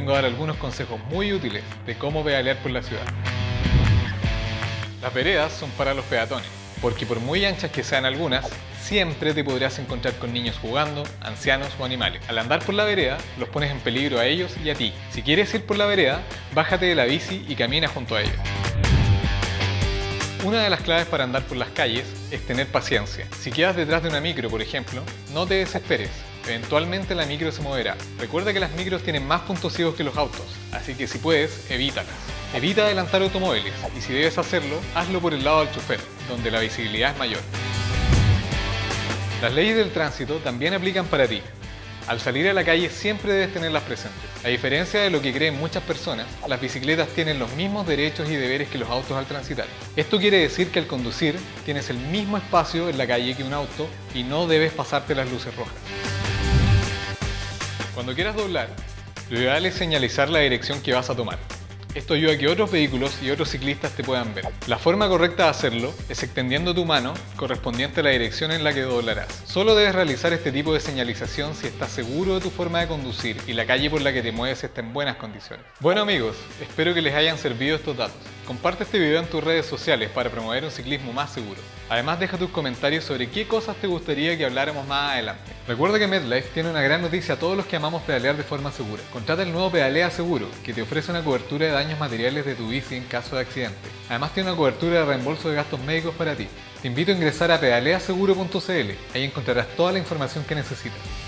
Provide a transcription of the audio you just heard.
vengo a dar algunos consejos muy útiles de cómo pedalear por la ciudad. Las veredas son para los peatones, porque por muy anchas que sean algunas, siempre te podrás encontrar con niños jugando, ancianos o animales. Al andar por la vereda, los pones en peligro a ellos y a ti. Si quieres ir por la vereda, bájate de la bici y camina junto a ella. Una de las claves para andar por las calles es tener paciencia. Si quedas detrás de una micro, por ejemplo, no te desesperes. Eventualmente la micro se moverá. Recuerda que las micros tienen más puntos ciegos que los autos, así que si puedes, evítalas. Evita adelantar automóviles y si debes hacerlo, hazlo por el lado del chofer, donde la visibilidad es mayor. Las leyes del tránsito también aplican para ti. Al salir a la calle siempre debes tenerlas presentes. A diferencia de lo que creen muchas personas, las bicicletas tienen los mismos derechos y deberes que los autos al transitar. Esto quiere decir que al conducir tienes el mismo espacio en la calle que un auto y no debes pasarte las luces rojas. Cuando quieras doblar, lo ideal es señalizar la dirección que vas a tomar. Esto ayuda a que otros vehículos y otros ciclistas te puedan ver. La forma correcta de hacerlo es extendiendo tu mano correspondiente a la dirección en la que doblarás. Solo debes realizar este tipo de señalización si estás seguro de tu forma de conducir y la calle por la que te mueves está en buenas condiciones. Bueno amigos, espero que les hayan servido estos datos. Comparte este video en tus redes sociales para promover un ciclismo más seguro. Además deja tus comentarios sobre qué cosas te gustaría que habláramos más adelante. Recuerda que MetLife tiene una gran noticia a todos los que amamos pedalear de forma segura. Contrata el nuevo Pedalea Seguro, que te ofrece una cobertura de daños materiales de tu bici en caso de accidente. Además tiene una cobertura de reembolso de gastos médicos para ti. Te invito a ingresar a pedaleaseguro.cl, ahí encontrarás toda la información que necesitas.